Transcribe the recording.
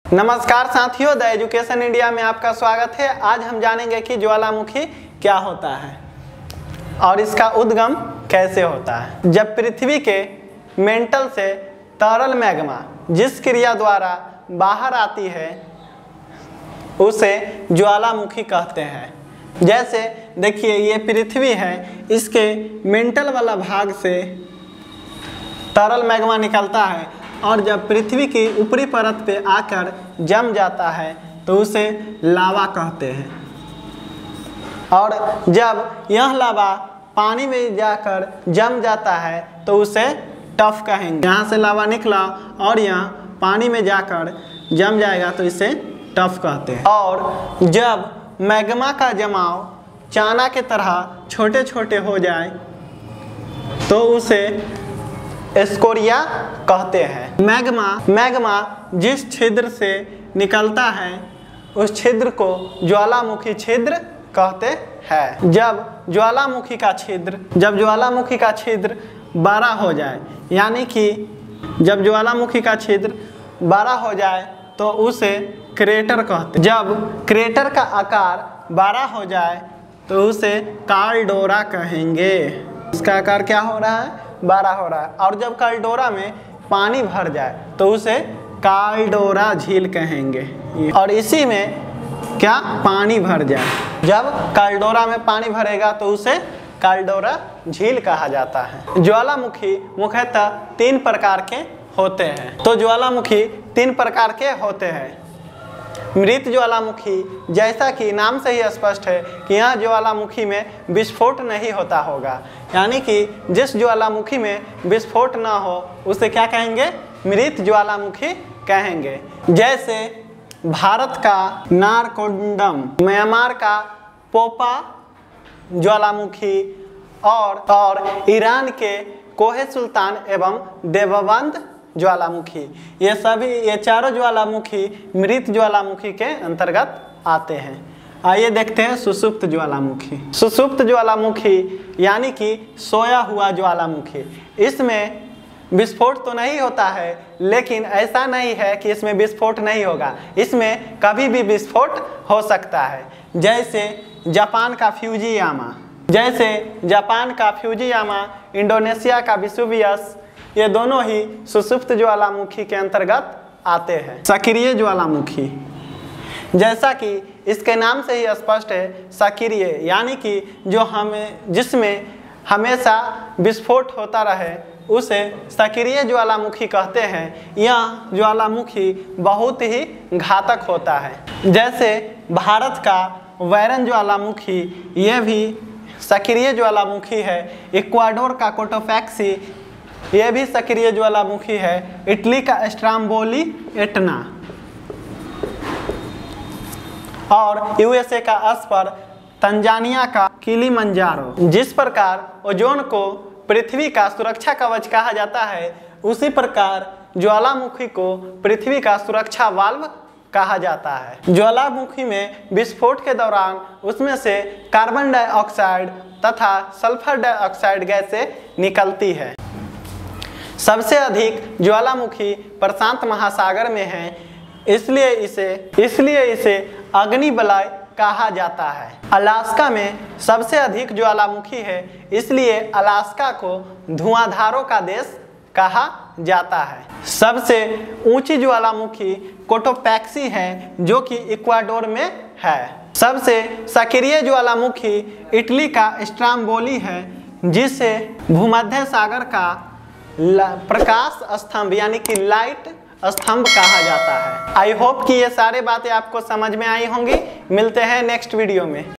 नमस्कार साथियों, the education India में आपका स्वागत है। आज हम जानेंगे कि ज्वालामुखी क्या होता है और इसका उद्गम कैसे होता है। जब पृथ्वी के मेंटल से तरल मैग्मा जिस क्रिया द्वारा बाहर आती है उसे ज्वालामुखी कहते हैं। जैसे देखिए, ये पृथ्वी है, इसके मेंटल वाला भाग से तरल मैग्मा निकलता है और जब पृथ्वी की ऊपरी परत पे आकर जम जाता है तो उसे लावा कहते हैं। और जब यह लावा पानी में जाकर जम जाता है तो उसे टफ कहेंगे। यहाँ से लावा निकला और यहाँ पानी में जाकर जम जाएगा तो इसे टफ कहते हैं। और जब मैग्मा का जमाव चाना के तरह छोटे छोटे हो जाए तो उसे स्कोरिया कहते हैं। मैग्मा जिस छिद्र से निकलता है उस छिद्र को ज्वालामुखी छिद्र कहते हैं। जब ज्वालामुखी का छिद्र बड़ा हो जाए, यानी कि जब ज्वालामुखी का छिद्र बड़ा हो जाए तो उसे क्रेटर कहते हैं। जब क्रेटर का आकार बड़ा हो जाए तो उसे कालडोरा कहेंगे। इसका आकार क्या हो रहा है? बड़ा हो रहा है। और जब कालडोरा में पानी भर जाए तो उसे कालडोरा झील कहेंगे। और इसी में क्या पानी भर जाए, जब कालडोरा में पानी भरेगा तो उसे कालडोरा झील कहा जाता है। ज्वालामुखी मुख्यतः 3 प्रकार के होते हैं। तो ज्वालामुखी 3 प्रकार के होते हैं। मृत ज्वालामुखी, जैसा कि नाम से ही स्पष्ट है कि यह ज्वालामुखी में विस्फोट नहीं होता होगा, यानी कि जिस ज्वालामुखी में विस्फोट ना हो उसे क्या कहेंगे? मृत ज्वालामुखी कहेंगे। जैसे भारत का नारकोंडम, म्यांमार का पोपा ज्वालामुखी और ईरान के कोहे सुल्तान एवं देवबंद ज्वालामुखी, ये चारों ज्वालामुखी मृत ज्वालामुखी के अंतर्गत आते हैं। आइए देखते हैं सुषुप्त ज्वालामुखी। सुषुप्त ज्वालामुखी यानी कि सोया हुआ ज्वालामुखी। इसमें विस्फोट तो नहीं होता है, लेकिन ऐसा नहीं है कि इसमें विस्फोट नहीं होगा, इसमें कभी भी विस्फोट हो सकता है। जैसे जापान का फ्यूजियामा, इंडोनेशिया का वेसुवियस, ये दोनों ही सुषुप्त ज्वालामुखी के अंतर्गत आते हैं। सक्रिय ज्वालामुखी, जैसा कि इसके नाम से ही स्पष्ट है, सक्रिय यानी कि जिसमें हमेशा विस्फोट होता रहे उसे सक्रिय ज्वालामुखी कहते हैं। यह ज्वालामुखी बहुत ही घातक होता है। जैसे भारत का वैरन ज्वालामुखी, यह भी सक्रिय ज्वालामुखी है। इक्वाडोर का कोटोपैक्सी, यह भी सक्रिय ज्वालामुखी है। इटली का स्ट्रोम्बोली एटना और यूएसए का अस्पर, तंजानिया का किलिमंजारो। जिस प्रकार ओजोन को पृथ्वी का सुरक्षा कवच कहा जाता है, उसी प्रकार ज्वालामुखी को पृथ्वी का सुरक्षा वाल्व कहा जाता है। ज्वालामुखी में विस्फोट के दौरान उसमें से कार्बन डाइऑक्साइड तथा सल्फर डाइऑक्साइड गैसें निकलती है। सबसे अधिक ज्वालामुखी प्रशांत महासागर में है, इसलिए इसे अग्निवलय कहा जाता है। अलास्का में सबसे अधिक ज्वालामुखी है, इसलिए अलास्का को धुआंधारों का देश कहा जाता है। सबसे ऊंची ज्वालामुखी कोटोपैक्सी है, जो कि इक्वाडोर में है। सबसे सक्रिय ज्वालामुखी इटली का स्ट्रोम्बोली है, जिसे भूमध्य सागर का प्रकाश स्तंभ यानी कि लाइट स्तंभ कहा जाता है। आई होप कि ये सारे बातें आपको समझ में आई होंगी। मिलते हैं नेक्स्ट वीडियो में।